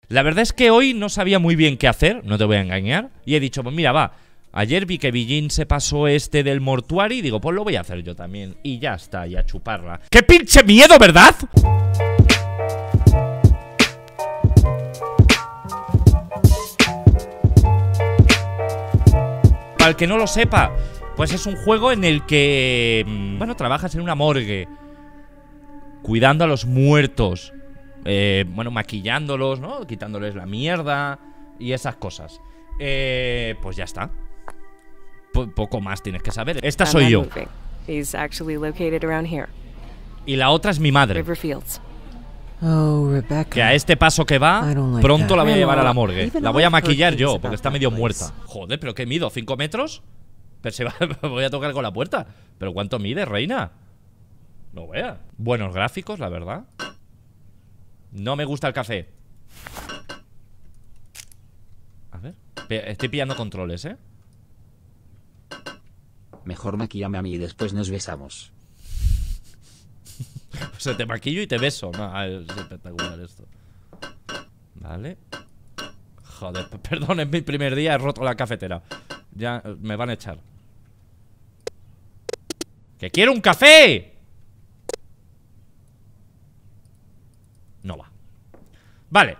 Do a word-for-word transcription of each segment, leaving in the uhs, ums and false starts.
La verdad es que hoy no sabía muy bien qué hacer, no te voy a engañar. Y he dicho, pues mira, va. Ayer vi que Billín se pasó este del mortuario y digo, pues lo voy a hacer yo también. Y ya está, y a chuparla. ¡Qué pinche miedo!, ¿verdad? Para el que no lo sepa, pues es un juego en el que, bueno, trabajas en una morgue, cuidando a los muertos. Eh, bueno, maquillándolos, ¿no? Quitándoles la mierda y esas cosas. Eh, pues ya está. P poco más tienes que saber. Esta soy yo. Y la otra es mi madre. Oh, Rebecca. Que a este paso que va, like pronto that. la voy a llevar a la morgue. La voy a maquillar yo, about porque está that medio place. muerta. Joder, ¿pero qué mido? ¿Cinco metros? Pero se va, voy a tocar con la puerta. ¿Pero cuánto mide, reina? No vea. Buenos gráficos, la verdad. No me gusta el café. A ver. Estoy pillando controles, ¿eh? Mejor maquillame a mí y después nos besamos. O sea, te maquillo y te beso. No, es espectacular esto. Vale. Joder, perdón, es mi primer día, he roto la cafetera. Ya me van a echar. ¡Que quiero un café! No va. Vale.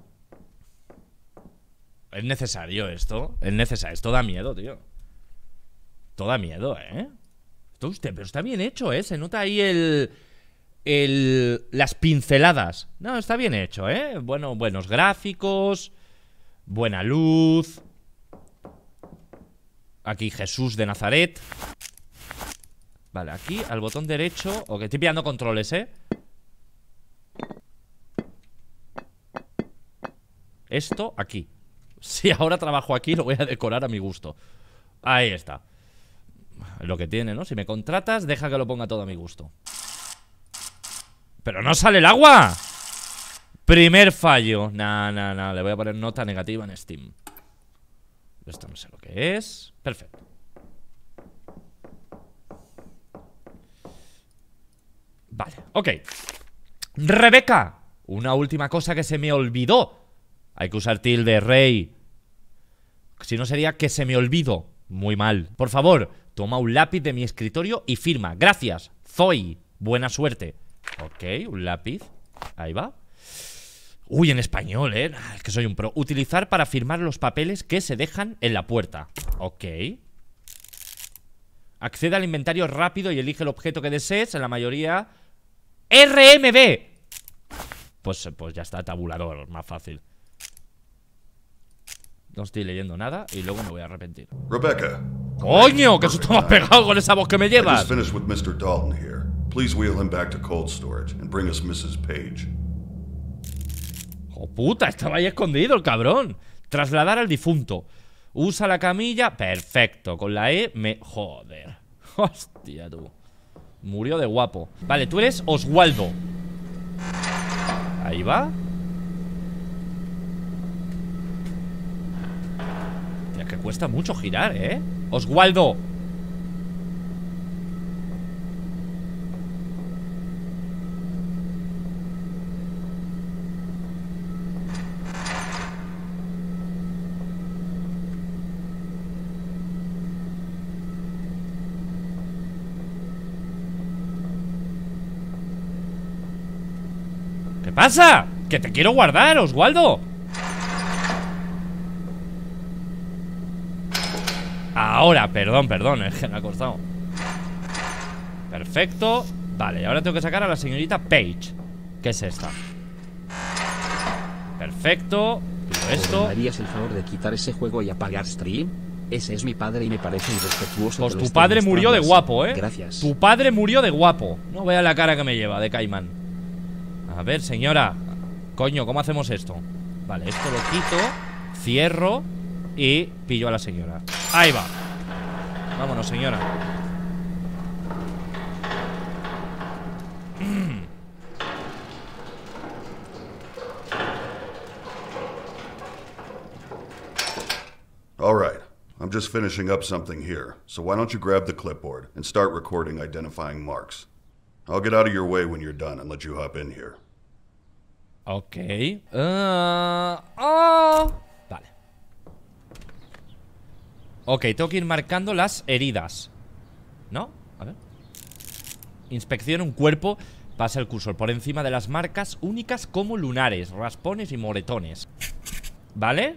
Es necesario esto. Es necesario. Esto da miedo, tío. Esto da miedo, ¿eh? Esto usted, pero está bien hecho, ¿eh? Se nota ahí el... El... Las pinceladas. No, está bien hecho, ¿eh? Bueno, buenos gráficos. Buena luz. Aquí Jesús de Nazaret. Vale, aquí al botón derecho. Ok, estoy pillando controles, ¿eh? Esto aquí. Si ahora trabajo aquí, lo voy a decorar a mi gusto. Ahí está. Lo que tiene, ¿no? Si me contratas, deja que lo ponga todo a mi gusto. ¡Pero no sale el agua! Primer fallo. Nah, nah, nah. Le voy a poner nota negativa en Steam. Esto no sé lo que es. Perfecto. Vale, ok. Rebeca. Una última cosa que se me olvidó. Hay que usar tilde, rey. Si no sería que se me olvidó. Muy mal. Por favor, toma un lápiz de mi escritorio y firma. Gracias, Zoe. Buena suerte. Ok, un lápiz. Ahí va. Uy, en español, ¿eh? Es que soy un pro. Utilizar para firmar los papeles que se dejan en la puerta. Ok. Accede al inventario rápido y elige el objeto que desees. En la mayoría... R M B. Pues, pues ya está, tabulador, más fácil. No estoy leyendo nada y luego me voy a arrepentir. Rebecca. ¡Coño! ¡Qué susto me has pegado con esa voz que me I llevas! just finished with mister Dalton here. Please wheel him back to cold storage and bring us missus Page. ¡Oh, puta! Estaba ahí escondido el cabrón. Trasladar al difunto. Usa la camilla. Perfecto. Con la E me... Joder. Hostia, tú. Murió de guapo. Vale, tú eres Oswaldo. Ahí va. Tía, que cuesta mucho girar, ¿eh? Oswaldo. ¿Qué pasa? Que te quiero guardar, Oswaldo. Ahora, perdón, perdón, es que me ha costado. Perfecto. Vale, ahora tengo que sacar a la señorita Page. ¿Qué es esta? Perfecto. Pido esto. ¿Me harías el favor de quitar ese juego y apagar stream? Ese es mi padre y me parece irrespetuoso. Pues que lo tu esté padre murió de mostrando guapo, así. ¿eh? Gracias. Tu padre murió de guapo. No vea la cara que me lleva de caimán. A ver, señora. Coño, ¿cómo hacemos esto? Vale, esto lo quito. Cierro. Y pillo a la señora. Ahí va. Vámonos, señora. All right. I'm just finishing up something here. So why don't you grab the clipboard and start recording identifying marks. I'll get out of your way when you're done and let you hop in here. Ok. Uh, Ok, tengo que ir marcando las heridas, ¿no? A ver. Inspecciona un cuerpo. Pasa el cursor por encima de las marcas únicas como lunares, raspones y moretones. ¿Vale?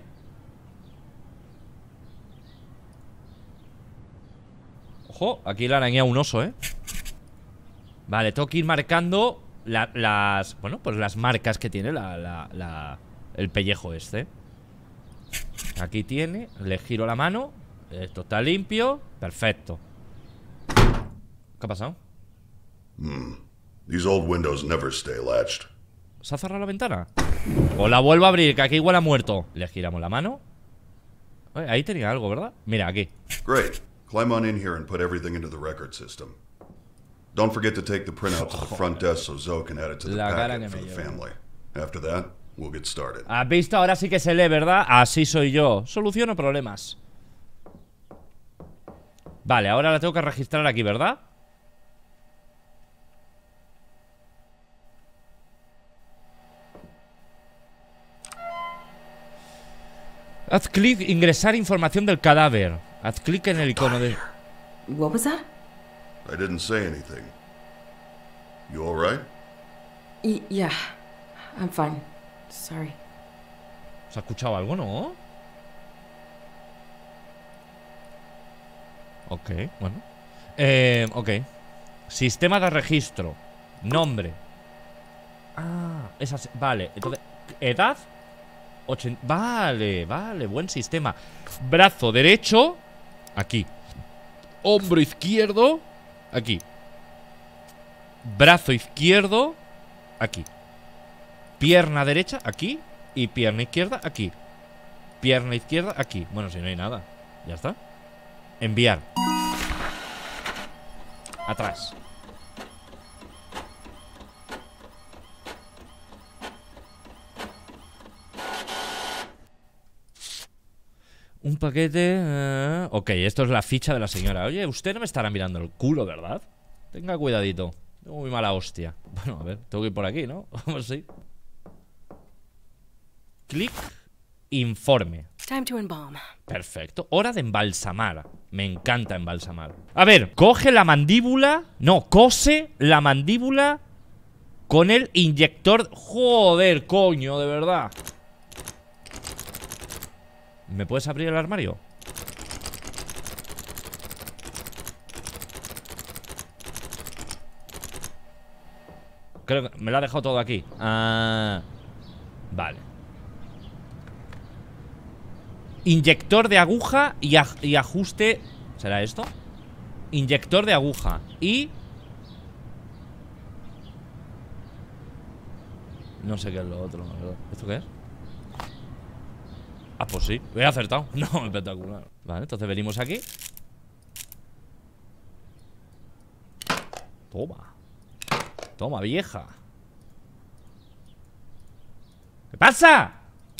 Ojo, aquí le arañé a un oso, ¿eh? Vale, tengo que ir marcando la, las... Bueno, pues las marcas que tiene la, la, la, el pellejo este. Aquí tiene, le giro la mano. Esto está limpio. Perfecto. ¿Qué ha pasado? Hmm. These old windows never stay latched. ¿Se ha cerrado la ventana? O la vuelvo a abrir, que aquí igual ha muerto. Le giramos la mano. Oye, ahí tenía algo, ¿verdad? Mira, aquí. Great. Climb on in here and put everything into the record system. Don't forget to take the printout to the front desk so Zoe can add it to the La cara packet que for me the lleva. family. After that, we'll get started. ¿Has visto? Ahora sí que se lee, ¿verdad? Así soy yo. Soluciono problemas. Vale, ahora la tengo que registrar aquí, ¿verdad? Haz clic, ingresar información del cadáver. Haz clic en el icono de... What was that? I didn't say anything. You all right? Y yeah, I'm fine. Sorry. ¿Se ha escuchado algo, no? Ok, bueno. Eh, ok. Sistema de registro. Nombre. Ah, esas... Vale, entonces... ¿Edad? ochen... Vale, vale, buen sistema. Brazo derecho. Aquí. Hombro izquierdo. Aquí. Brazo izquierdo. Aquí. Pierna derecha, aquí. Y pierna izquierda, aquí. Pierna izquierda, aquí. Bueno, si no hay nada. Ya está. Enviar. Atrás. Un paquete... eh, Ok, esto es la ficha de la señora. Oye, usted no me estará mirando el culo, ¿verdad? Tenga cuidadito. Tengo muy mala hostia. Bueno, a ver, tengo que ir por aquí, ¿no? Vamos, sí. Clic. Informe. Time to embalm. Perfecto. Hora de embalsamar. Me encanta embalsamar. A ver, coge la mandíbula. No, cose la mandíbula con el inyector. Joder, coño, de verdad. ¿Me puedes abrir el armario? Creo que me lo ha dejado todo aquí. Ah, vale. Inyector de aguja y, aj y ajuste. ¿Será esto? Inyector de aguja y... No sé qué es lo otro, la verdad. ¿Esto qué es? Ah, pues sí, he acertado. No, espectacular. Vale, entonces venimos aquí. Toma. Toma, vieja. ¿Qué pasa?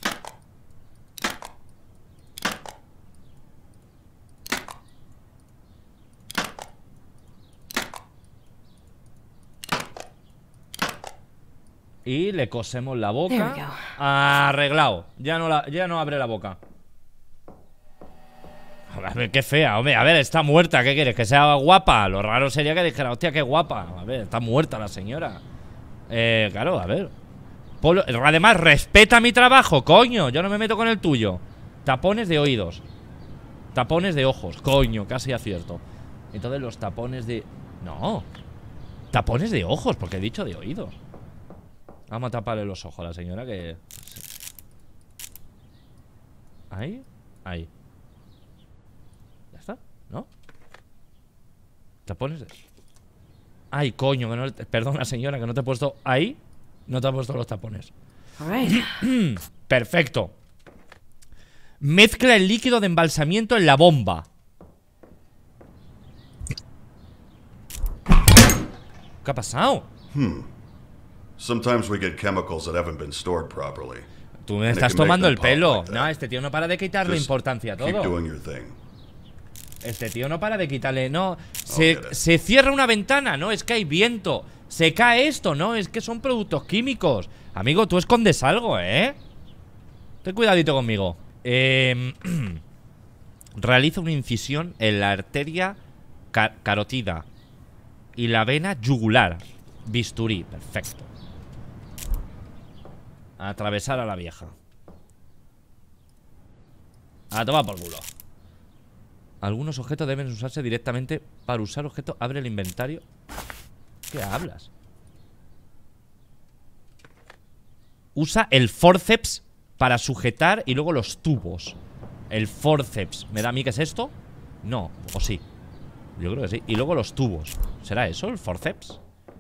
Y le cosemos la There we boca. go. Arreglado. Ya no, la, ya no abre la boca. A ver, qué fea, hombre. A ver, está muerta. ¿Qué quieres? ¿Que sea guapa? Lo raro sería que dijera, hostia, qué guapa. A ver, está muerta la señora. Eh, claro, a ver. Polo... Además, respeta mi trabajo, coño. Yo no me meto con el tuyo. Tapones de oídos. Tapones de ojos. Coño, casi acierto. Entonces los tapones de... No. Tapones de ojos, porque he dicho de oídos. Vamos a taparle los ojos a la señora que... Ahí. Ahí. ¿Ya está? ¿No? Tapones de... Ay, coño, que no... Perdona, señora, que no te he puesto ahí. No te he puesto los tapones. All right. Perfecto. Mezcla el líquido de embalsamiento en la bomba. ¿Qué ha pasado? Sometimes we get chemicals that haven't been stored properly. Tú me And it estás can make tomando them el pop pelo. like that. No, este tío no para de quitarle Just importancia a Keep todo. doing your thing. Este tío no para de quitarle. No, se, get it. se cierra una ventana. No, es que hay viento. Se cae esto. No, es que son productos químicos. Amigo, tú escondes algo, ¿eh? Ten cuidadito conmigo. Eh, Realiza una incisión en la arteria car carótida y la vena yugular. Bisturí, perfecto. Atravesar a la vieja. A tomar por culo. Algunos objetos deben usarse directamente. Para usar objetos, abre el inventario. ¿Qué hablas? Usa el forceps para sujetar y luego los tubos. El forceps. ¿Me da a mí que es esto? No, o sí. Yo creo que sí. Y luego los tubos. ¿Será eso el forceps?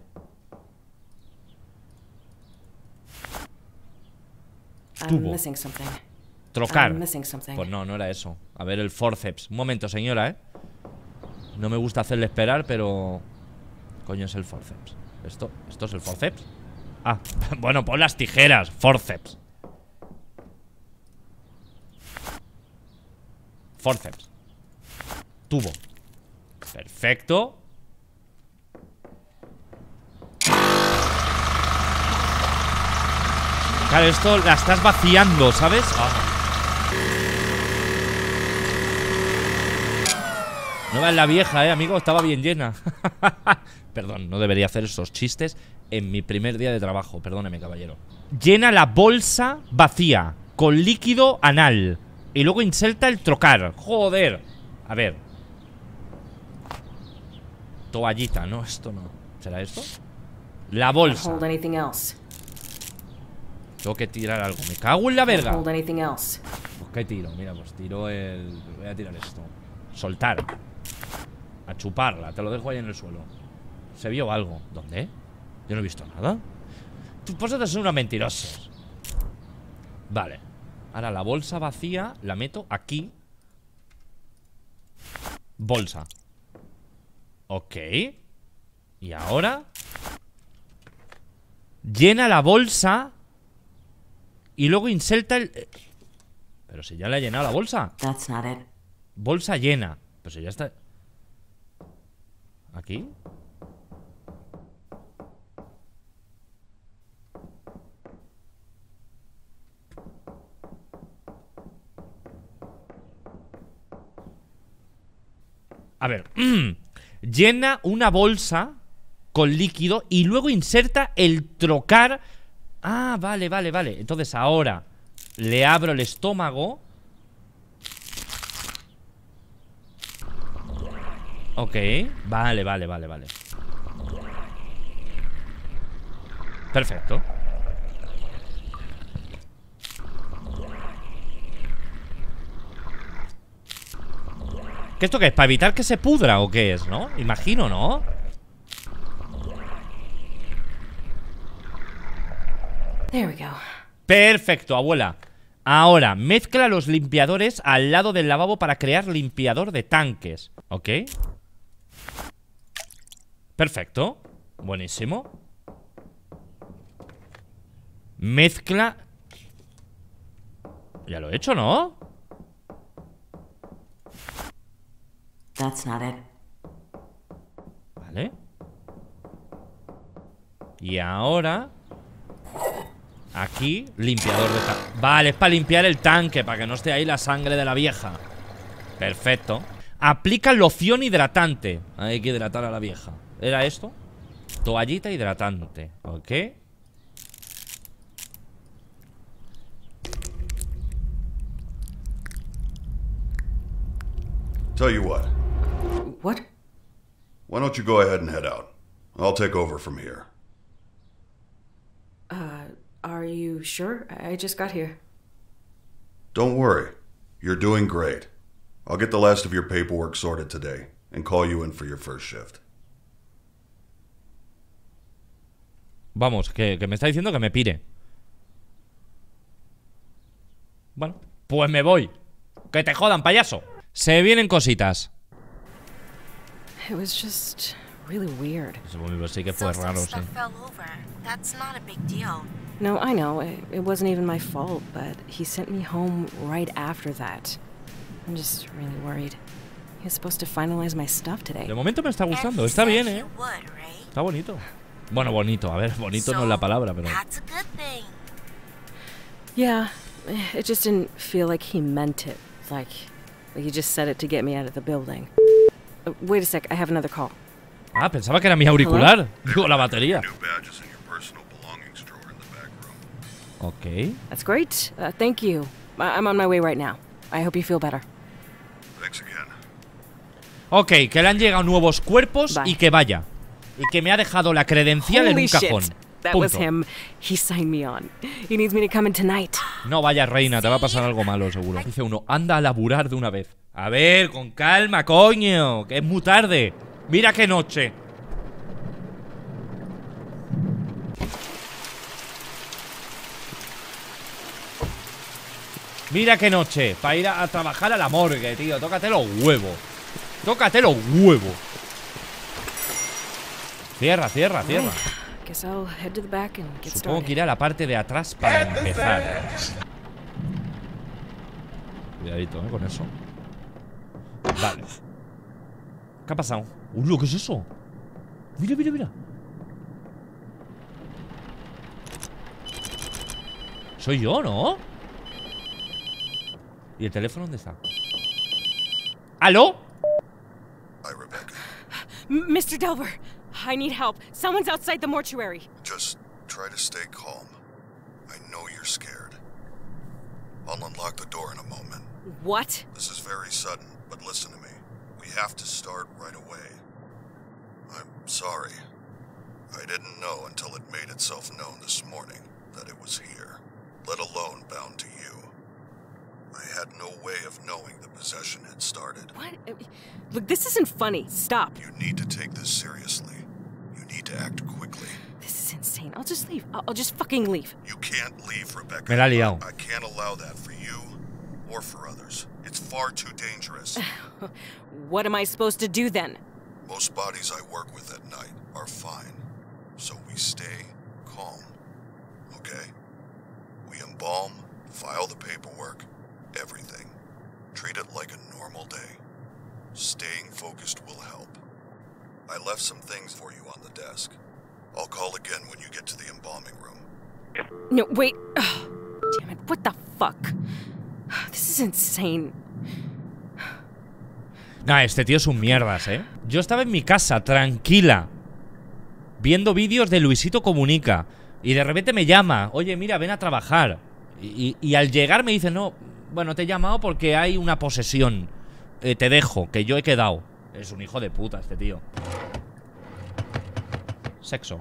Tubo. Trocar. Pues no, no era eso. A ver, el forceps. Un momento, señora, ¿eh? No me gusta hacerle esperar, pero... Coño, es el forceps. ¿Esto, ¿Esto es el forceps? Ah, bueno, pon las tijeras. Forceps. Forceps. Tubo. Perfecto. Claro, esto la estás vaciando, ¿sabes? Ah. No veas la vieja, eh, amigo, estaba bien llena. Perdón, no debería hacer esos chistes en mi primer día de trabajo. Perdóneme, caballero. Llena la bolsa vacía con líquido anal y luego inserta el trocar. Joder. A ver. Toallita, no, esto no. ¿Será esto? La bolsa. Tengo que tirar algo. Me cago en la verga. Pues ¿qué tiro? Mira, pues tiro el... Voy a tirar esto. Soltar. A chuparla. Te lo dejo ahí en el suelo. Se vio algo. ¿Dónde? Yo no he visto nada. Tus vosotros son unos mentirosos. Vale. Ahora la bolsa vacía la meto aquí. Bolsa. Ok. Y ahora llena la bolsa y luego inserta el... Pero si ya le ha llenado la bolsa. Bolsa llena. Pues si ya está... ¿Aquí? A ver. Llena una bolsa con líquido y luego inserta el trocar. Ah, vale, vale, vale. Entonces ahora le abro el estómago. Ok, vale, vale, vale, vale. Perfecto. ¿Qué esto qué es? ¿Para evitar que se pudra o qué es, no? Imagino, ¿no? There we go. Perfecto, abuela. Ahora, mezcla los limpiadores al lado del lavabo para crear limpiador de tanques. ¿Ok? Perfecto. Buenísimo. Mezcla. Ya lo he hecho, ¿no? That's not it. Vale. Y ahora aquí, limpiador de tanque. Vale, es para limpiar el tanque, para que no esté ahí la sangre de la vieja. Perfecto. Aplica loción hidratante. Hay que hidratar a la vieja. ¿Era esto? Toallita hidratante. Ok. Tell you what. What? Why don't you go ahead and head out? I'll take over from here. Uh, are you sure? I just got here. Don't worry. You're doing great. I'll get the last of your paperwork sorted today and call you in for your first shift. Vamos, que, que me está diciendo que me pire. Bueno, pues me voy. Que te jodan, payaso. Se vienen cositas. It was just really weird. Sí que fue raro, sí. No, I know. It, it wasn't even my fault, but he sent me home right after that. I'm just really worried. He was supposed to finalize my stuff today. De momento me está gustando. Está bien, ¿eh? Está bonito. Bueno, bonito. A ver, bonito no es la palabra, pero... Yeah, it just didn't feel like he meant it. Like, You just said it to get me out of the building. Uh, wait a sec, I have another call. Ah, pensaba que era mi auricular. Digo, la batería. New badges in your personal belongings drawer in the back room. Ok. That's great. Uh, thank you. I I'm on my way right now. I hope you feel better. Thanks again. Ok, que le han llegado nuevos cuerpos Bye. y que vaya. Y que me ha dejado la credencial en Holy un cajón. shit. That was Punto. him. He signed me on. He needs me to come in tonight. No vaya, reina, te va a pasar algo malo, seguro. Dice uno, anda a laburar de una vez. A ver, con calma, coño, que es muy tarde. Mira qué noche. Mira qué noche, para ir a, a trabajar a la morgue, tío. Tócate los huevos. Tócate los huevos. Cierra, cierra, cierra. Guess I'll head to the back and get Supongo started. que iré a la parte de atrás para empezar. Cuidadito, ¿eh? Con eso. Vale. ¿Qué ha pasado? Uy, ¿qué es eso? Mira, mira, mira. Soy yo, ¿no? ¿Y el teléfono dónde está? ¿Aló? Hi, Rebecca. M Mister Delver, I need help. Someone's outside the mortuary. Just try to stay calm. I know you're scared. I'll unlock the door in a moment. What? This is very sudden, but listen to me. We have to start right away. I'm sorry. I didn't know until it made itself known this morning that it was here, let alone bound to you. I had no way of knowing the possession had started. What? Uh, Look, this isn't funny. Stop. You need to take this seriously. You need to act quickly. This is insane. I'll just leave. I'll, I'll just fucking leave. You can't leave, Rebecca. Me la ha liado. I, I can't allow that for you or for others. It's far too dangerous. What am I supposed to do then? Most bodies I work with at night are fine, so we stay calm, okay? We embalm, file the paperwork, everything. Treat it like a normal day. Staying focused will help. I left some things for you on the desk. I'll call again when you get to the embalming room. No, wait. Ugh. Damn it. What the fuck? This is insane. Nah, este tío es un mierdas, ¿eh? Yo estaba en mi casa, tranquila, viendo vídeos de Luisito Comunica, y de repente me llama. Oye, mira, ven a trabajar. Y, y, y al llegar me dice, no, bueno, te he llamado porque hay una posesión. Eh, te dejo, que yo he quedado. Es un hijo de puta este tío. Sexo.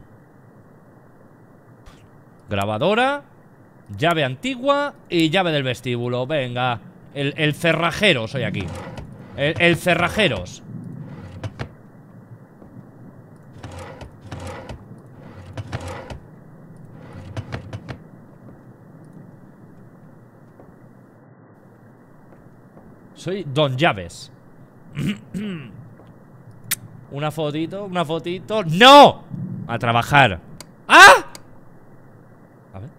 Grabadora, llave antigua y llave del vestíbulo. Venga, el, el cerrajero soy aquí. El, el cerrajeros. Soy Don Llaves. Una fotito, una fotito. ¡No! A trabajar. ¡Ah! A ver.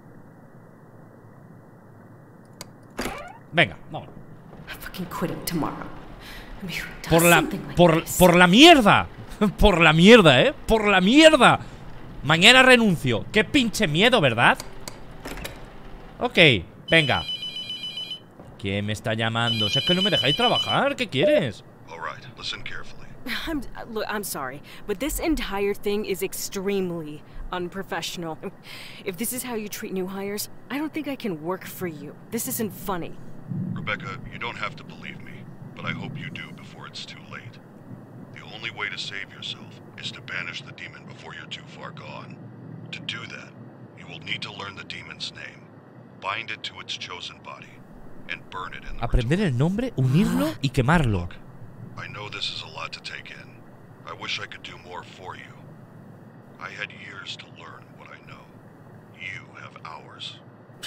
Venga, vamos. I'm fucking quitting tomorrow. I mean, who does Por la, something like por, this? por la mierda. Por la mierda, ¿eh? Por la mierda. Mañana renuncio. Qué pinche miedo, ¿verdad? Ok, venga. ¿Quién me está llamando? Si es que no me dejáis trabajar, ¿qué quieres? All right, listen carefully. I'm uh, look, I'm sorry, but this entire thing is extremely unprofessional. If this is how you treat new hires, I don't think I can work for you. This isn't funny. Rebecca, you don't have to believe me, but I hope you do before it's too late. The only way to save yourself is to banish the demon before you're too far gone. To do that, you will need to learn the demon's name, bind it to its chosen body, and burn it in the Aprender el nombre, unirlo y quemarlo. I know this is a lot to take in. I wish I could do more for you. I had years to learn what I know. You have hours.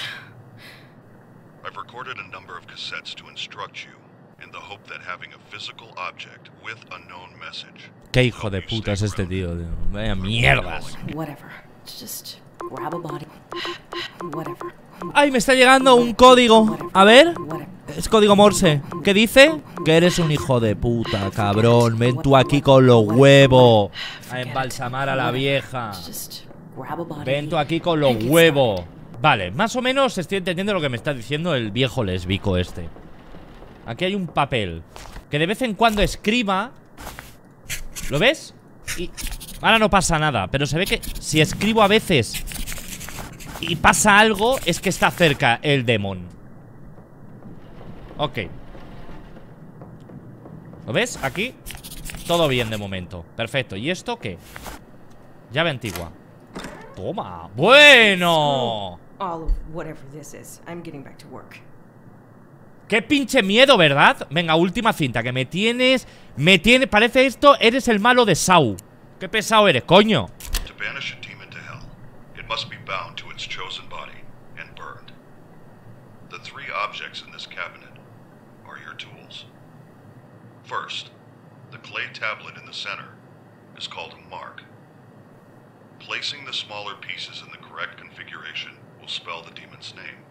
I've recorded a number of cassettes to instruct you, in the hope that having a physical object with a known message. Qué hijo de puta es este tío, tío. Vaya mierdas. Whatever. Just grab a body. Whatever. Ay, me está llegando un código. A ver. Whatever. Es código Morse. ¿Qué dice? Que eres un hijo de puta, cabrón. Ven tú aquí con los huevos a embalsamar a la vieja. Just grab a body. Ven tú aquí con los huevos. Vale, más o menos estoy entendiendo lo que me está diciendo el viejo lésbico este. Aquí hay un papel que de vez en cuando escriba. ¿Lo ves? Y ahora no pasa nada, pero se ve que si escribo a veces y pasa algo, es que está cerca el demon. Ok. ¿Lo ves? Aquí todo bien de momento. Perfecto. ¿Y esto qué? Llave antigua. Toma. Bueno. All of whatever this is. I'm getting back to work. Qué pinche miedo, ¿verdad? Venga, última cinta, que me tienes. Me tiene, parece esto, eres el malo de Saw. Qué pesado eres, coño. To banish a demon to hell, it must be bound to its chosen body and burned. The three objects in this cabinet are your tools. First, the clay tablet in the center is called a mark. Placing the smaller pieces in the correct configuration will spell the demon's name.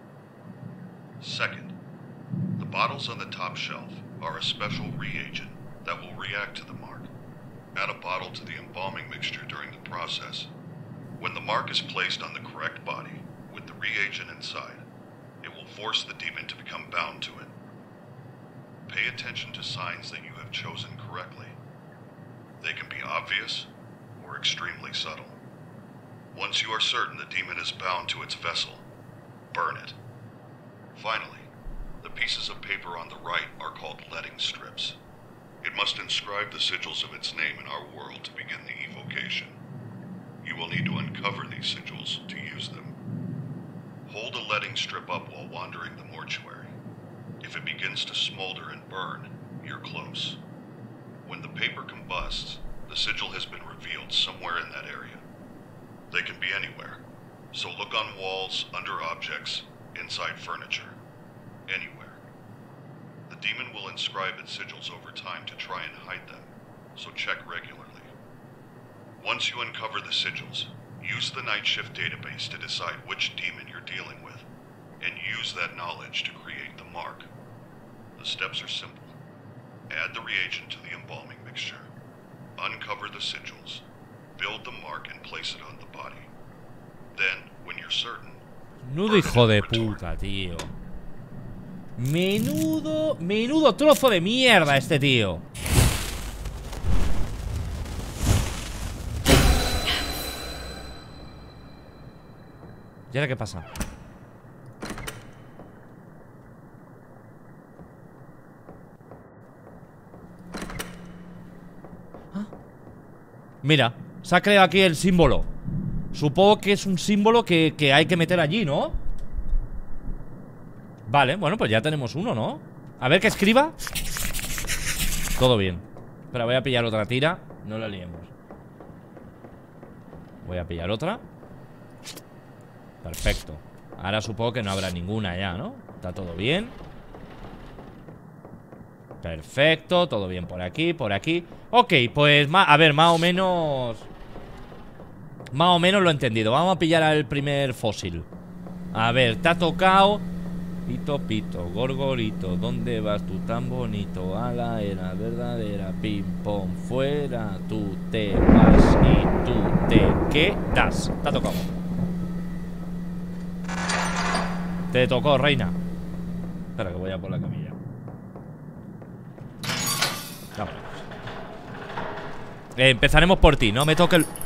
Second, the bottles on the top shelf are a special reagent that will react to the mark. Add a bottle to the embalming mixture during the process. When the mark is placed on the correct body, with the reagent inside, it will force the demon to become bound to it. Pay attention to signs that you have chosen correctly. They can be obvious or extremely subtle. Once you are certain the demon is bound to its vessel, burn it. Finally, the pieces of paper on the right are called letting strips. It must inscribe the sigils of its name in our world to begin the evocation. You will need to uncover these sigils to use them. Hold a letting strip up while wandering the mortuary. If it begins to smolder and burn, you're close. When the paper combusts, the sigil has been revealed somewhere in that area. They can be anywhere, so look on walls, under objects, inside furniture. Anywhere. The demon will inscribe its sigils over time to try and hide them, so check regularly. Once you uncover the sigils, use the Night Shift database to decide which demon you're dealing with, and use that knowledge to create the mark. The steps are simple. Add the reagent to the embalming mixture. Uncover the sigils. Build the mark and place it on the body. Then, when you're certain... Menudo hijo de puta, tío. Menudo, menudo trozo de mierda este tío. ¿Y ahora qué pasa? ¿Ah? Mira, se ha creado aquí el símbolo. Supongo que es un símbolo que, que hay que meter allí, ¿no? Vale, bueno, pues ya tenemos uno, ¿no? A ver que escriba. Todo bien. Pero voy a pillar otra tira. No la liemos. Voy a pillar otra. Perfecto. Ahora supongo que no habrá ninguna ya, ¿no? Está todo bien. Perfecto, todo bien por aquí, por aquí. Ok, pues, a ver, más o menos Más o menos lo he entendido. Vamos a pillar al primer fósil. A ver, te ha tocado Pito, pito, gorgorito, ¿dónde vas tú tan bonito? A la era verdadera, ping pong, fuera. Tú te vas y tú te quedas. Te ha tocado. Te tocó, reina. Espera que voy a por la camilla. Vámonos. Eh, empezaremos por ti, no me toque el...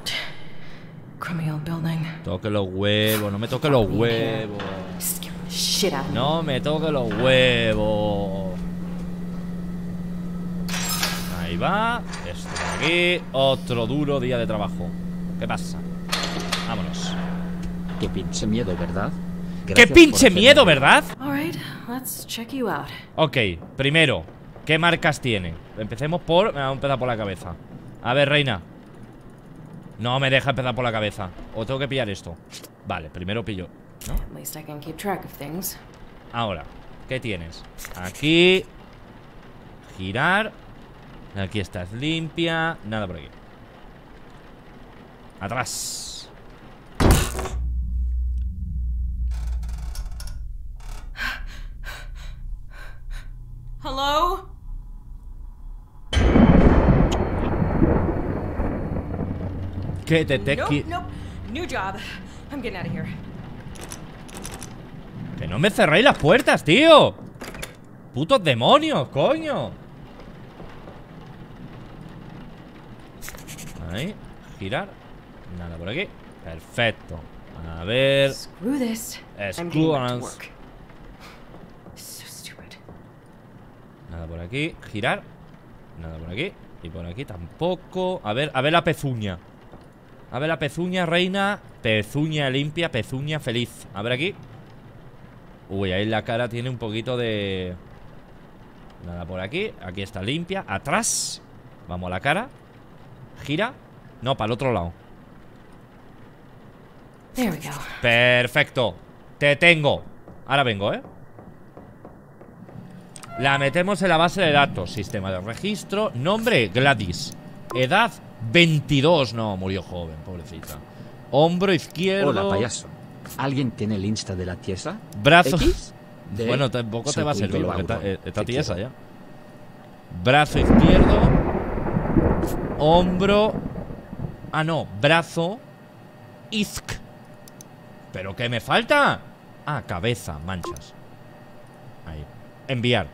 Toque los huevos, no me toque los huevos. No me toque los huevos. Ahí va. Esto de aquí. Otro duro día de trabajo. ¿Qué pasa? Vámonos. Qué pinche miedo, ¿verdad? Qué pinche miedo, ¿verdad? Alright, let's check you out. Ok, primero, ¿qué marcas tiene? Empecemos por... Vamos a empezar por la cabeza. A ver, reina. No me deja empezar por la cabeza. O tengo que pillar esto. Vale, primero pillo, ¿no? At least I can keep track of things. Ahora, ¿qué tienes? Aquí. Girar. Aquí estás limpia. Nada por aquí. Atrás. Hello? ¿Qué te te Nope, qui- nope. New job. I'm getting out of here. Que no me cerréis las puertas, tío. putos demonios, coño. Ahí, girar. Nada por aquí. Perfecto. A ver. Screw this. I'm Screw getting back to us. work. So stupid. Nada por aquí. Girar. Nada por aquí. Y por aquí tampoco. A ver, a ver la pezuña. A ver la pezuña, reina. Pezuña limpia, pezuña feliz. A ver aquí. Uy, ahí la cara tiene un poquito de... Nada por aquí. Aquí está limpia. Atrás. Vamos a la cara. Gira. No, para el otro lado. There we go. Perfecto. Te tengo. Ahora vengo, ¿eh? La metemos en la base de datos. Sistema de registro. Nombre, Gladys. Edad, veintidós. No, murió joven, pobrecita. Hombro izquierdo. Hola, payaso. ¿Alguien tiene el Insta de la tiesa? Brazo. X, D, Bueno, tampoco te va a soy tu servir ídolo, porque está, Auro. eh, está Te tiesa quiero. ya. Brazo izquierdo. Hombro. Ah, no. Brazo. Izq. ¿Pero qué me falta? Ah, cabeza, manchas. Ahí. Enviar.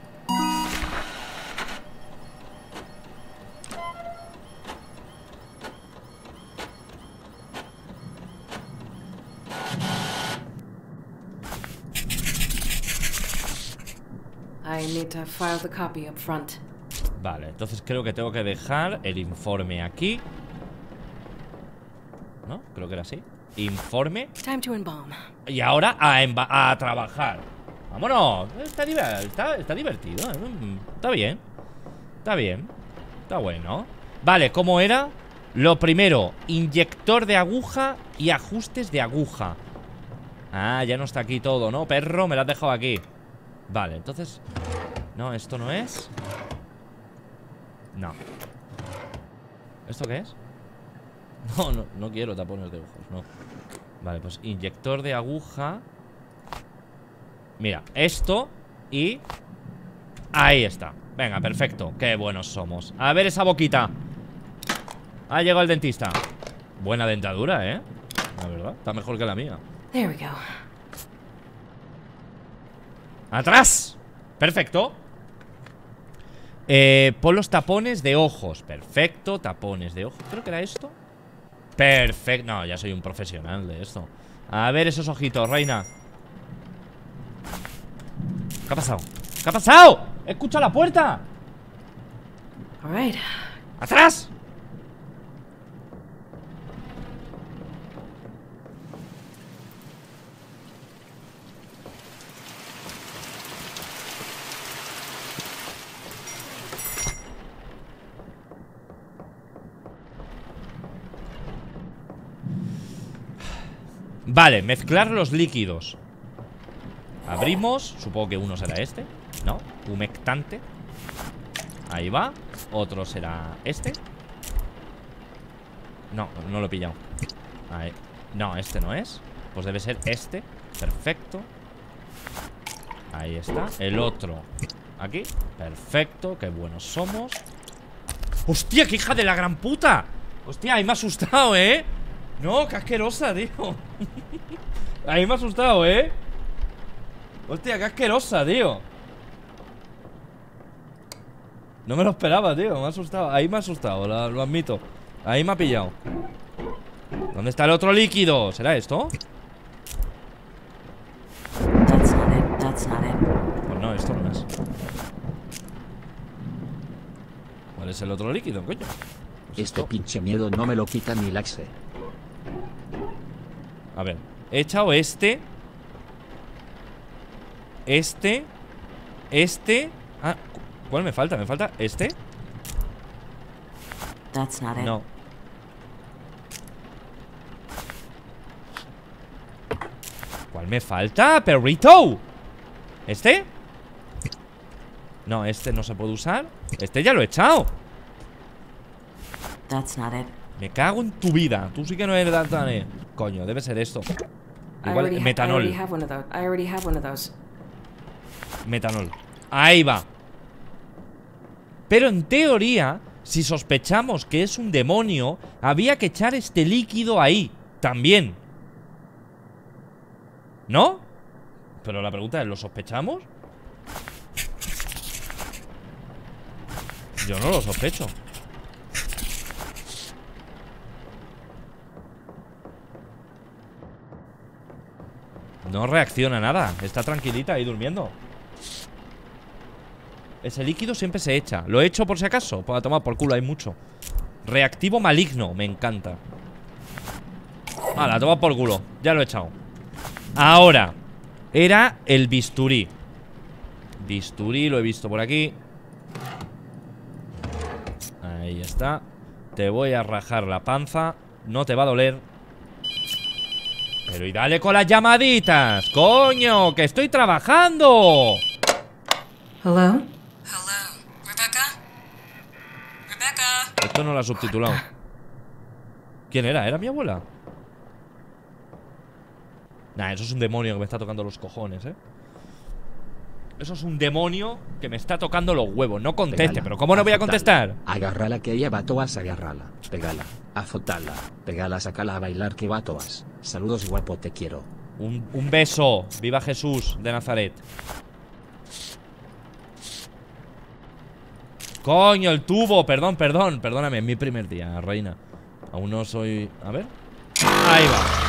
I need to file the copy up front. Vale, entonces creo que tengo que dejar el informe aquí. ¿No? Creo que era así. Informe. Time to embalm. Y ahora a, emba- a trabajar. Vámonos. Está, diver- está, está divertido. ¿eh? Está bien. Está bien. Está bueno. Vale, ¿cómo era? Lo primero, inyector de aguja y ajustes de aguja. Ah, ya no está aquí todo, ¿no? Perro, me lo has dejado aquí. Vale, entonces... No, esto no es. No. ¿Esto qué es? No, no, no quiero tapones de ojos, no. Vale, pues inyector de aguja. Mira, esto y... Ahí está. Venga, perfecto. Qué buenos somos. A ver esa boquita. Ha llegado el dentista. Buena dentadura, ¿eh? La verdad, está mejor que la mía. There we go. ¡Atrás! Perfecto. Eh, pon los tapones de ojos. Perfecto, tapones de ojos. Creo que era esto. Perfecto. No, ya soy un profesional de esto. A ver esos ojitos, reina. ¿Qué ha pasado? ¿Qué ha pasado? ¡Escucha la puerta! All right. ¡Atrás! Vale, mezclar los líquidos. Abrimos, supongo que uno será este, ¿no? Humectante. Ahí va. Otro será este. No, no lo he pillado. Ahí. No, este no es. Pues debe ser este. Perfecto. Ahí está. El otro aquí. Perfecto, qué buenos somos. ¡Hostia, qué hija de la gran puta! Hostia, ahí me ha asustado, ¿eh? No, qué asquerosa, tío. Ahí me ha asustado, ¿eh? Hostia, qué asquerosa, tío. No me lo esperaba, tío, me ha asustado. Ahí me ha asustado, lo, lo admito. Ahí me ha pillado. ¿Dónde está el otro líquido? ¿Será esto? That's not it. That's not it. Pues no, esto no es. ¿Cuál es el otro líquido, coño? Pues Este esto. pinche miedo no me lo quita ni la exe. A ver, he echado este. Este. Este. Ah, cu- ¿cuál me falta? ¿Me falta este? That's not it. No. ¿Cuál me falta, perrito? ¿Este? No, este no se puede usar. Este ya lo he echado. That's not it. Me cago en tu vida. Tú sí que no eres Dantane. Coño, debe ser esto. I Igual, already, ha- I metanol. already have one of those. I already have one of those. Metanol. Ahí va. Pero en teoría, si sospechamos que es un demonio, había que echar este líquido ahí también. ¿No? Pero la pregunta es, ¿lo sospechamos? Yo no lo sospecho. No reacciona a nada. Está tranquilita ahí durmiendo. Ese líquido siempre se echa. ¿Lo he hecho por si acaso? Para tomar por culo, hay mucho. Reactivo maligno, me encanta. Hala, toma por culo. Ya lo he echado. Ahora, era el bisturí. Bisturí, lo he visto por aquí. Ahí está. Te voy a rajar la panza. No te va a doler. Pero y dale con las llamaditas. ¡Coño! ¡Que estoy trabajando! Hello? Hello, Rebecca? Rebecca? Esto no lo ha subtitulado. ¿Quién era? ¿Era mi abuela? Nah, eso es un demonio que me está tocando los cojones, ¿eh? Eso es un demonio que me está tocando los huevos. No conteste, Pégala, pero ¿cómo no voy a azotala, contestar? Agárrala que ella va a toas, agárrala. Pégala, azotala. Pégala, sacala a bailar que va a toas. Saludos, guapo, te quiero. Un, un beso. Viva Jesús de Nazaret. Coño, el tubo. Perdón, perdón. Perdóname, es mi primer día, reina. Aún no soy... A ver. Ahí va.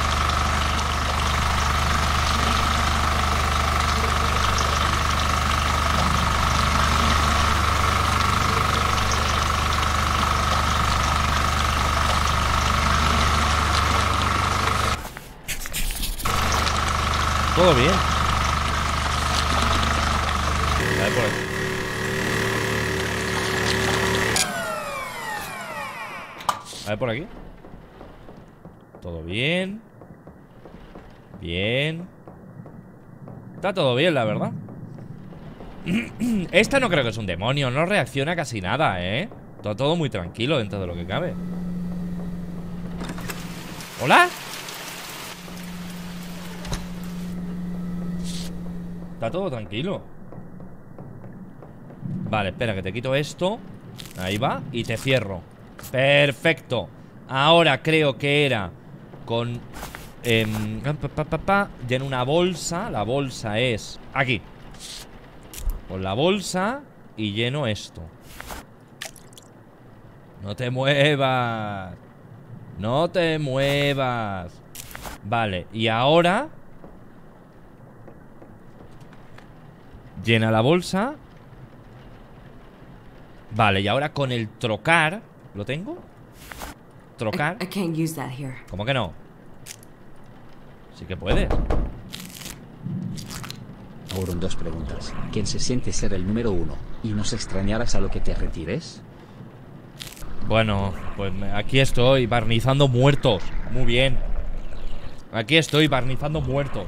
Todo bien. A ver por aquí. A ver por aquí. Todo bien. Bien. Está todo bien, la verdad. Esta no creo que es un demonio. No reacciona casi nada, ¿eh? Está todo muy tranquilo dentro de lo que cabe. ¿Hola? Está todo tranquilo. Vale, espera, que te quito esto. Ahí va, y te cierro. Perfecto. Ahora creo que era con eh, pa, pa, pa, pa, lleno una bolsa. La bolsa es aquí. Con la bolsa y lleno esto. No te muevas. No te muevas. Vale, y ahora llena la bolsa. Vale, y ahora con el trocar. ¿Lo tengo? Trocar. I, I can't use that here. ¿Cómo que no? Sí que puedes. Auron, dos preguntas. ¿Quién se siente ser el número uno? ¿Y nos extrañarás a lo que te retires? Bueno, pues me- aquí estoy barnizando muertos. Muy bien. Aquí estoy barnizando muertos.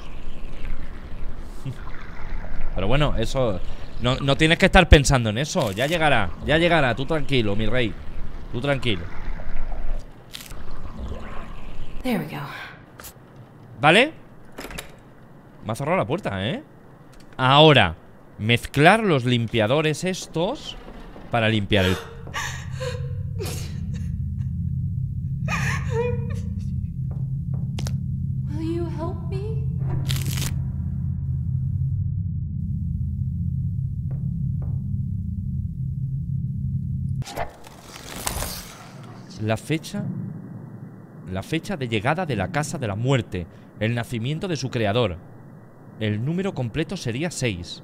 Pero bueno, eso... No, no tienes que estar pensando en eso. Ya llegará, ya llegará. Tú tranquilo, mi rey. Tú tranquilo. There we go. ¿Vale? Me ha cerrado la puerta, ¿eh? Ahora, mezclar los limpiadores estos para limpiar el... Will you help me? La fecha... La fecha de llegada de la Casa de la Muerte. El nacimiento de su creador. El número completo sería seis.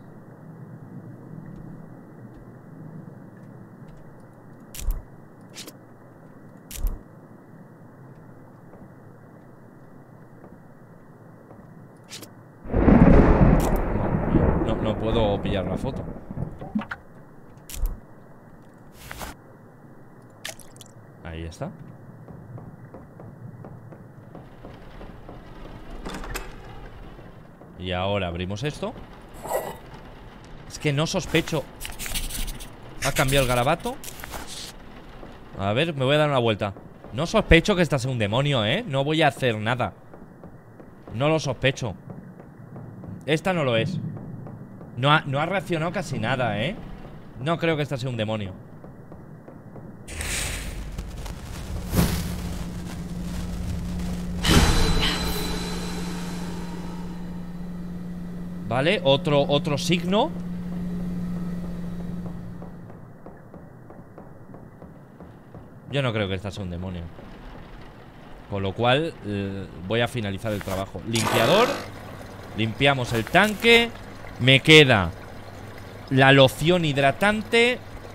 No, no, no puedo pillar la foto. Ahí está. Y ahora abrimos esto. Es que no sospecho. Ha cambiado el garabato. A ver, me voy a dar una vuelta. No sospecho que esta sea un demonio, ¿eh? No voy a hacer nada. No lo sospecho. Esta no lo es. No ha, no ha reaccionado casi nada, ¿eh? No creo que esta sea un demonio. Vale, otro, otro signo. Yo no creo que esta sea un demonio. Con lo cual eh, voy a finalizar el trabajo. Limpiador. Limpiamos el tanque. Me queda la loción hidratante.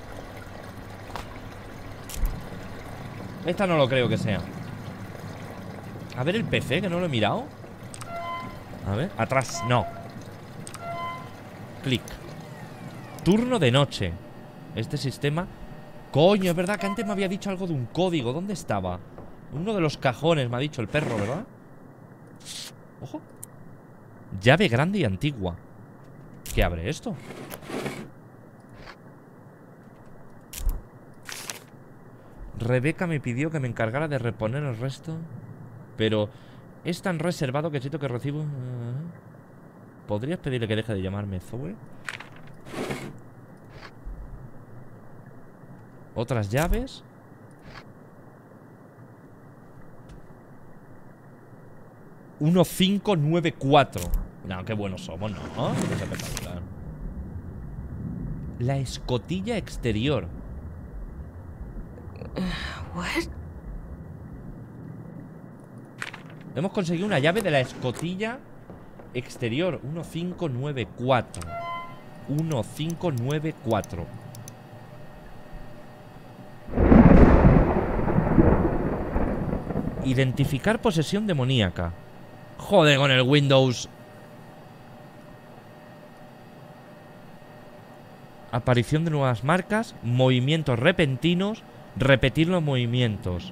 Esta no lo creo que sea. A ver el P C, que no lo he mirado. A ver, atrás, no. Clic. Turno de noche. Este sistema. Coño, es verdad que antes me había dicho algo de un código. ¿Dónde estaba? Uno de los cajones me ha dicho el perro, ¿verdad? Ojo. Llave grande y antigua. ¿Qué abre esto? Rebeca me pidió que me encargara de reponer el resto. Pero es tan reservado que siento que recibo... ¿Podrías pedirle que deje de llamarme Zoe? Otras llaves. uno cinco nueve cuatro. No, qué buenos somos, ¿no? Es espectacular. La escotilla exterior. What? Hemos conseguido una llave de la escotilla exterior. uno cinco nueve cuatro. uno cinco nueve cuatro. Identificar posesión demoníaca. Joder con el Windows. Aparición de nuevas marcas. Movimientos repentinos. Repetir los movimientos.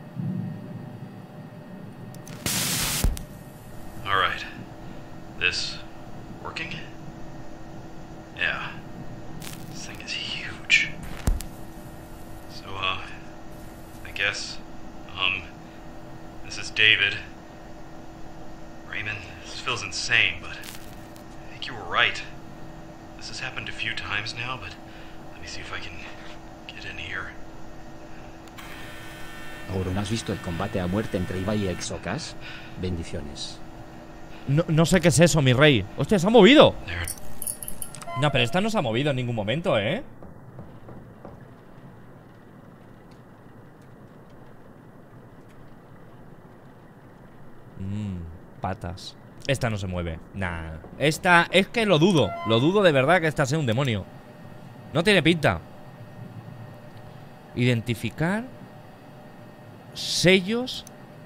All right. This working? Yeah. This thing is huge. So, uh, I guess, um, this is David. Raymond, this feels insane, but I think you were right. This has happened a few times now, but let me see if I can get in here. Auron, ¿has visto el combate a muerte entre Ibai y Exocas? Bendiciones. No, no sé qué es eso, mi rey. Hostia, se ha movido. There. No, pero esta no se ha movido en ningún momento, ¿eh? Mmm, patas. Esta no se mueve. Nah. Esta, es que lo dudo. Lo dudo de verdad que esta sea un demonio. No tiene pinta. Identificar sellos.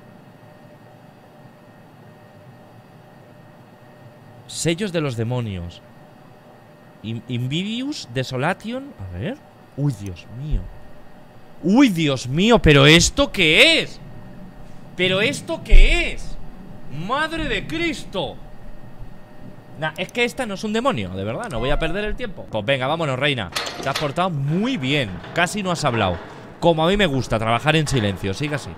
Sellos de los demonios. In Invidious, Desolation. A ver. Uy, Dios mío. Uy, Dios mío, pero ¿esto qué es? ¿Pero esto qué es? ¡Madre de Cristo! Nah, es que esta no es un demonio, de verdad, no voy a perder el tiempo. Pues venga, vámonos, reina. Te has portado muy bien. Casi no has hablado. Como a mí me gusta trabajar en silencio, sigue así.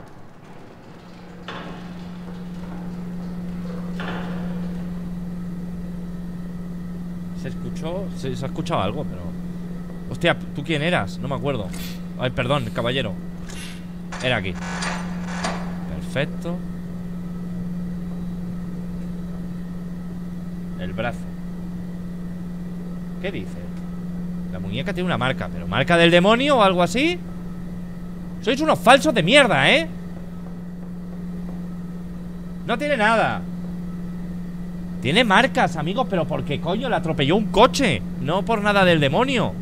Se escuchó, se, se ha escuchado algo, pero... Hostia, ¿tú quién eras? No me acuerdo. Ay, perdón, caballero. Era aquí. Perfecto. El brazo. ¿Qué dice? La muñeca tiene una marca. ¿Pero marca del demonio o algo así? Sois unos falsos de mierda, ¿eh? No tiene nada. Tiene marcas, amigos, pero ¿por qué coño le atropelló un coche? No por nada del demonio.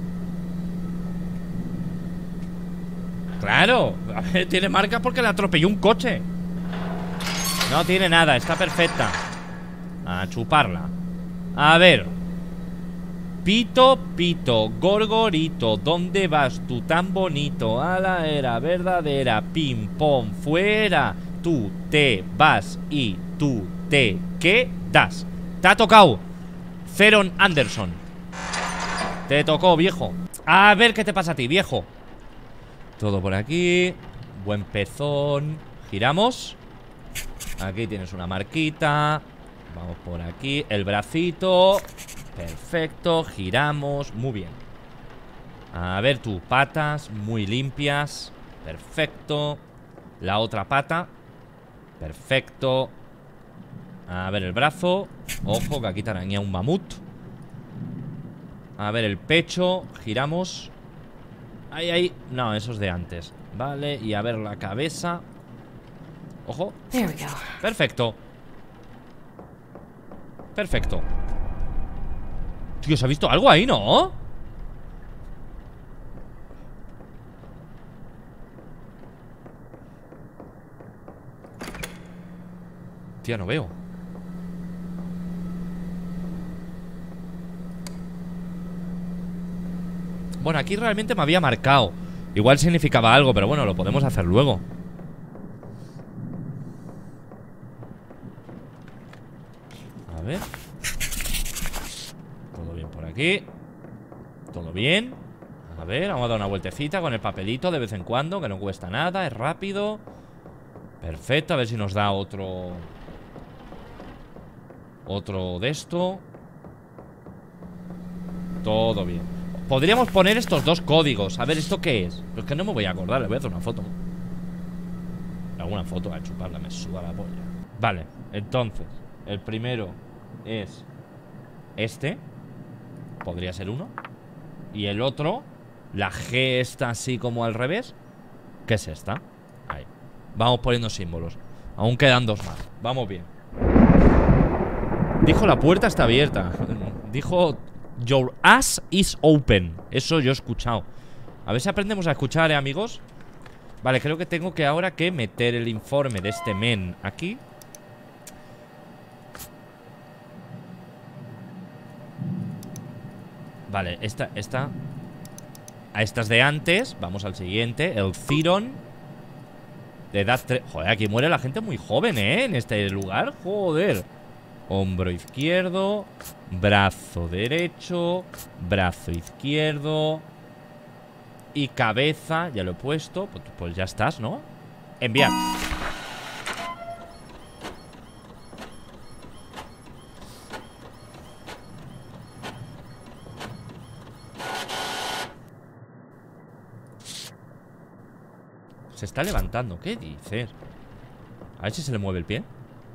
Claro, a ver, tiene marcas porque le atropelló un coche. No tiene nada, está perfecta. A chuparla. A ver. Pito, pito, gorgorito, ¿dónde vas tú tan bonito? A la era verdadera, pim, pom, fuera. Tú te vas y tú te quedas. Te ha tocado Theron Anderson. Te tocó, viejo. A ver qué te pasa a ti, viejo. Todo por aquí. Buen pezón. Giramos. Aquí tienes una marquita. Vamos por aquí. El bracito. Perfecto. Giramos. Muy bien. A ver tú. Patas muy limpias. Perfecto. La otra pata. Perfecto. A ver el brazo. Ojo que aquí te araña un mamut. A ver el pecho. Giramos. Ahí, ahí. No, eso es de antes. Vale, y a ver la cabeza. Ojo. There we go. Perfecto. Perfecto. Tío, ¿se ha visto algo ahí, no? Tía, no veo. Bueno, aquí realmente me había marcado. Igual significaba algo, pero bueno, lo podemos hacer luego. A ver. Todo bien por aquí. Todo bien. A ver, vamos a dar una vueltecita con el papelito de vez en cuando, que no cuesta nada, es rápido. Perfecto, a ver si nos da otro... Otro de esto. Todo bien. Podríamos poner estos dos códigos. A ver, ¿esto qué es? Pero es que no me voy a acordar, le voy a hacer una foto. Alguna foto a chuparla, me suda la polla. Vale, entonces el primero es este. Podría ser uno. Y el otro, la G está así como al revés. ¿Qué es esta? Ahí. Vamos poniendo símbolos. Aún quedan dos más. Vamos bien. Dijo la puerta está abierta. Dijo your ass is open. Eso yo he escuchado. A ver si aprendemos a escuchar, ¿eh, amigos? Vale, creo que tengo que ahora que meter el informe de este men aquí. Vale, esta, esta a estas de antes. Vamos al siguiente, el Ciron. De edad tres. Joder, aquí muere la gente muy joven, ¿eh? En este lugar, joder. Hombro izquierdo, brazo derecho, brazo izquierdo y cabeza, ya lo he puesto. Pues, pues ya estás, ¿no? Enviar. Se está levantando, ¿qué dices? A ver si se le mueve el pie.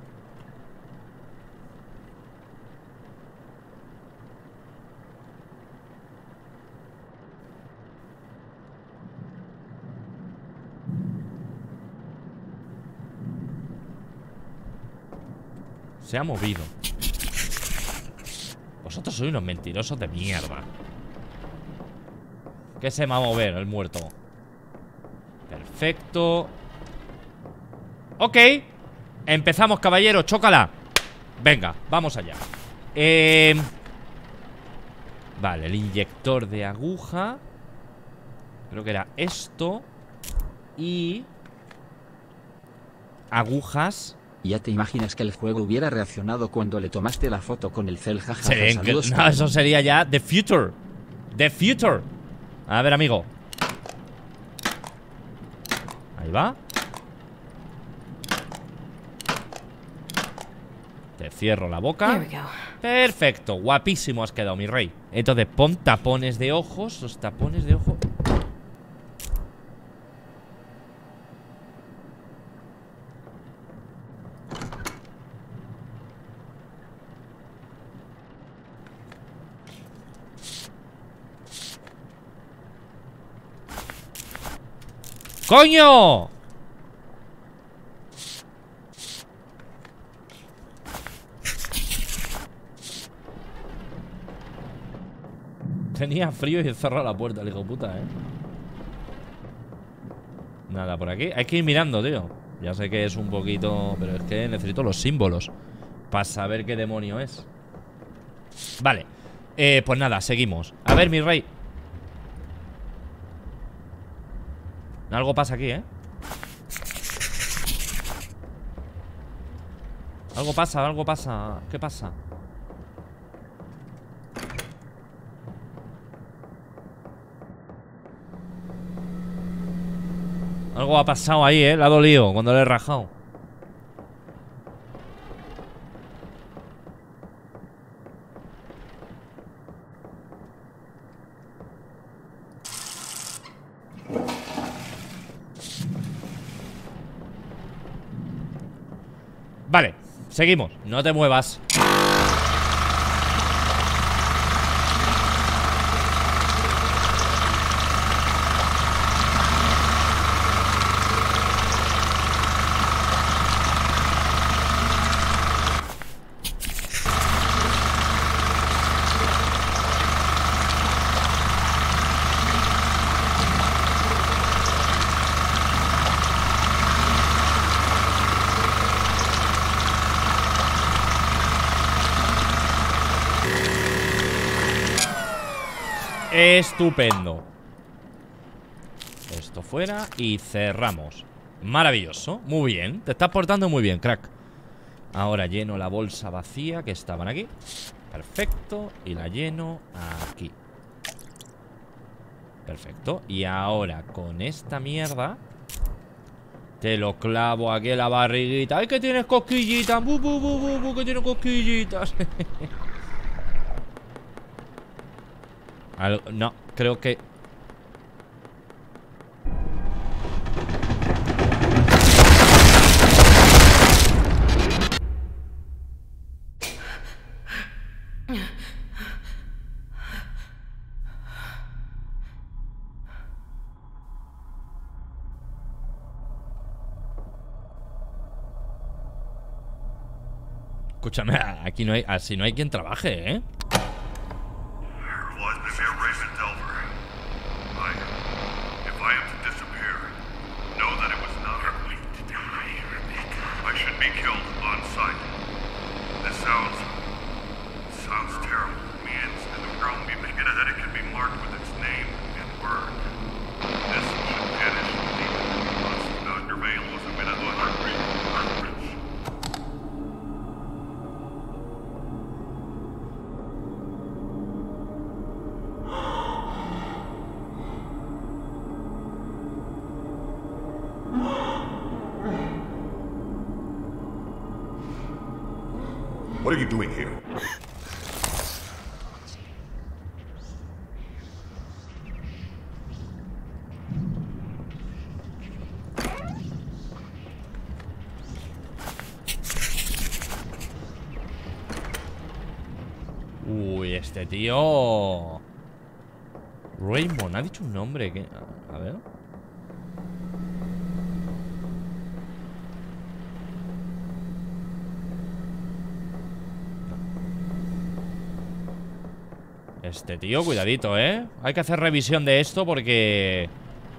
Se ha movido. Vosotros sois unos mentirosos de mierda. ¿Qué se va a mover el muerto? Perfecto. Ok. Empezamos, caballero, chócala. Venga, vamos allá. eh... Vale, el inyector de aguja. Creo que era esto. Y agujas. ¿Ya te imaginas que el juego hubiera reaccionado cuando le tomaste la foto con el cel? Jajaja, Sería saludos. no, eso sería ya The Future. The Future. A ver, amigo. Ahí va. Te cierro la boca. There we go. Perfecto, guapísimo has quedado, mi rey. Entonces pon tapones de ojos. Los tapones de ojos. ¡Coño! Tenía frío y cerró la puerta, el hijo de puta, ¿eh? Nada por aquí. Hay que ir mirando, tío. Ya sé que es un poquito... Pero es que necesito los símbolos para saber qué demonio es. Vale. Eh, pues nada, seguimos. A ver, mi rey. Algo pasa aquí, ¿eh? Algo pasa, algo pasa. ¿Qué pasa? Algo ha pasado ahí, ¿eh? Le ha dolido cuando le he rajado. Vale, seguimos. No te muevas. Estupendo. Esto fuera y cerramos. Maravilloso, muy bien. Te estás portando muy bien, crack. Ahora lleno la bolsa vacía que estaban aquí. Perfecto, y la lleno aquí. Perfecto, y ahora con esta mierda te lo clavo aquí en la barriguita. ¡Ay, que tienes cosquillitas! ¡Bu, bu, bu, bu, bu, que tienes cosquillitas! Algo, no, creo que... Escúchame, aquí no hay, así no hay quien trabaje, ¿eh? Vladimir Raymond Delver. I, if I am to disappear, know that it was not going to die, Rebecca. I should be killed on sight. This sounds, sounds terrible. Means in the ground we make it ahead, it can be marked with its name and word. This should vanish deep. Not your veil was a minute on our great purpose. What are you doing here? Uy, este tío... Raymond, ha dicho un nombre que... A ver... Este tío, cuidadito, ¿eh? Hay que hacer revisión de esto porque...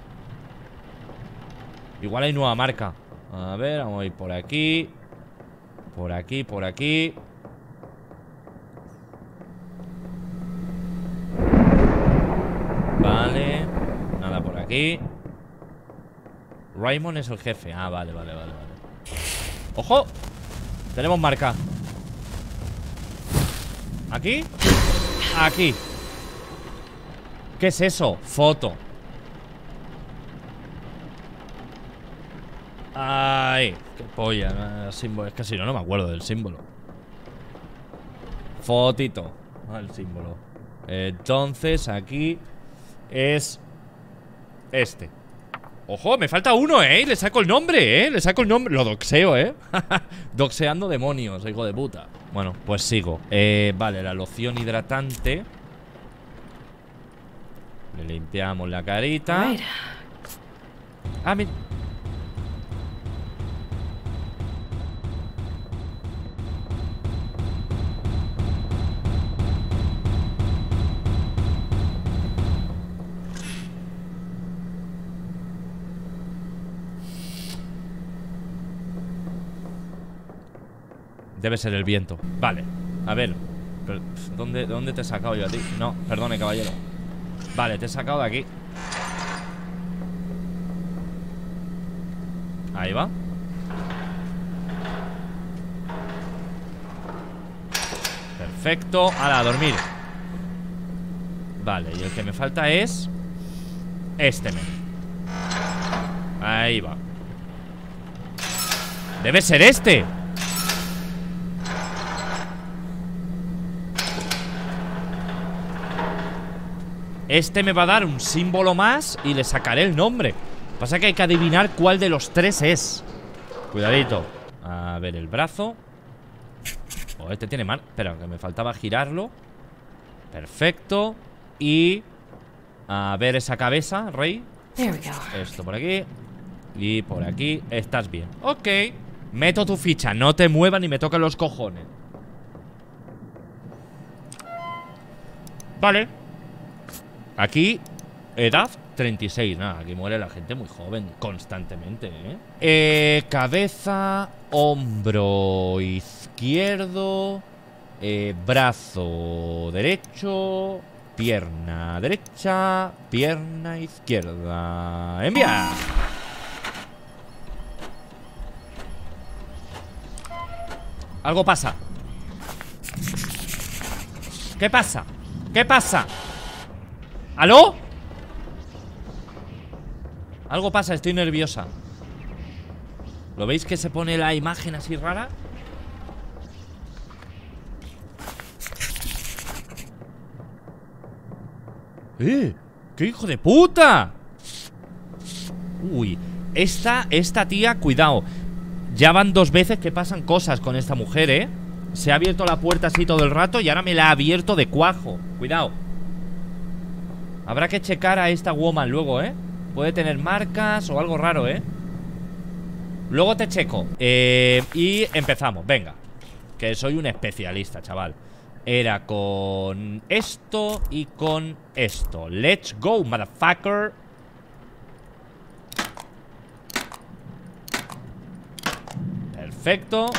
igual hay nueva marca. A ver, vamos a ir por aquí. Por aquí, por aquí. Vale. Nada por aquí. Raymond es el jefe. Ah, vale, vale, vale, vale. ¡Ojo! Tenemos marca. ¿Aquí? Aquí. ¿Qué es eso? Foto. Ay, qué polla. Símbolo. Es que si no, no me acuerdo del símbolo. Fotito. Ah, el símbolo. Entonces, aquí es este. Ojo, me falta uno, ¿eh? Le saco el nombre, ¿eh? Le saco el nombre. Lo doxeo, ¿eh? Doxeando demonios, hijo de puta. Bueno, pues sigo. Eh, vale, la loción hidratante. Le limpiamos la carita. Right. Ah, mira. Debe ser el viento. Vale, a ver. Pero, ¿dónde, ¿Dónde te he sacado yo a ti? No, perdone, caballero. Vale, te he sacado de aquí. Ahí va. Perfecto. Ahora, a dormir. Vale, y el que me falta es este men. Ahí va. Debe ser este. Este me va a dar un símbolo más y le sacaré el nombre. Pasa que hay que adivinar cuál de los tres es. Cuidadito. A ver, el brazo. Oh, este tiene mal. Espera, que me faltaba girarlo. Perfecto. Y... a ver esa cabeza, Rey. There we go. Esto por aquí. Y por aquí. Estás bien. Ok. Meto tu ficha. No te muevas ni me toques los cojones. Vale. Aquí, edad treinta y seis. Nada, aquí muere la gente muy joven constantemente, ¿eh? Eh, cabeza, hombro izquierdo, eh, brazo derecho, Pierna derecha, pierna izquierda. ¡Envía! Algo pasa. ¿Qué pasa? ¿Qué pasa? ¿Aló? Algo pasa, estoy nerviosa. ¿Lo veis que se pone la imagen así rara? ¡Eh! ¡Qué hijo de puta! Uy, esta, esta tía, cuidado. Ya van dos veces que pasan cosas con esta mujer, ¿eh? Se ha abierto la puerta así todo el rato y ahora me la ha abierto de cuajo. Cuidado. Habrá que checar a esta woman luego, ¿eh? Puede tener marcas o algo raro, ¿eh? Luego te checo. eh, Y empezamos, venga. Que soy un especialista, chaval. Era con esto y con esto. Let's go, motherfucker. Perfecto.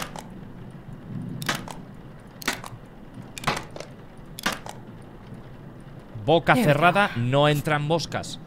Boca cerrada, no entran moscas.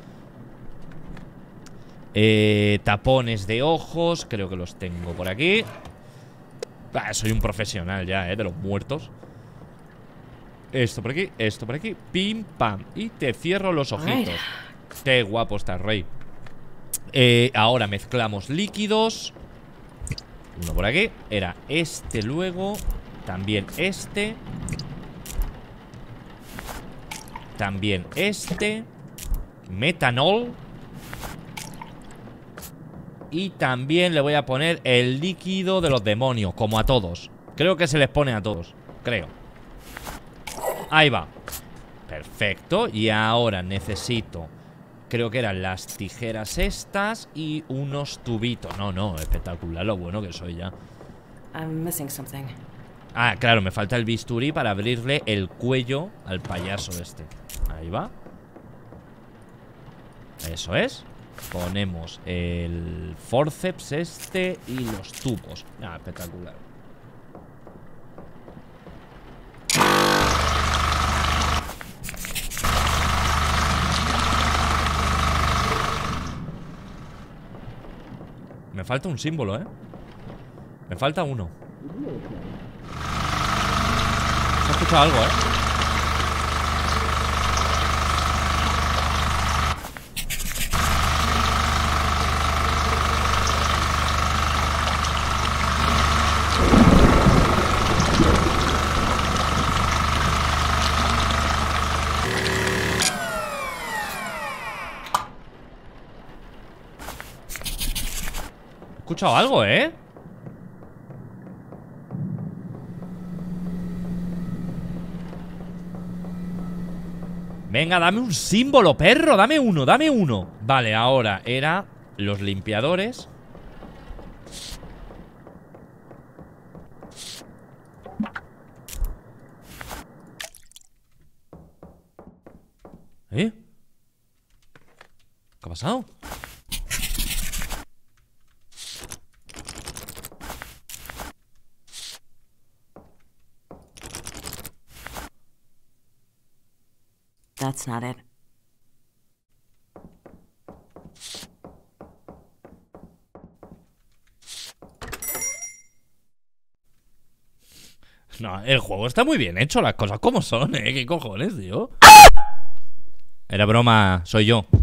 eh, Tapones de ojos, creo que los tengo por aquí. ah, Soy un profesional ya, eh, de los muertos. Esto por aquí, esto por aquí. Pim, pam. Y te cierro los ojitos. Qué guapo está, Rey. eh, Ahora mezclamos líquidos. Uno por aquí. Era este luego. También este. También este. Metanol. Y también le voy a poner el líquido de los demonios, como a todos. Creo que se les pone a todos, creo. Ahí va. Perfecto. Y ahora necesito, creo que eran las tijeras estas y unos tubitos. No, no, espectacular lo bueno que soy ya. I'm missing something. Ah, claro, me falta el bisturí para abrirle el cuello al payaso este. Ahí va. Eso es. Ponemos el forceps este y los tubos. Ah, espectacular. Me falta un símbolo, ¿eh? Me falta uno. ¿Has escuchado algo, eh? He escuchado algo, ¿eh? Venga, dame un símbolo, perro. Dame uno, dame uno. Vale, ahora era los limpiadores. ¿Eh? ¿Qué ha pasado? That's not it. No, el juego está muy bien hecho, las cosas como son, ¿eh? ¿Qué cojones, tío? Era broma, soy yo.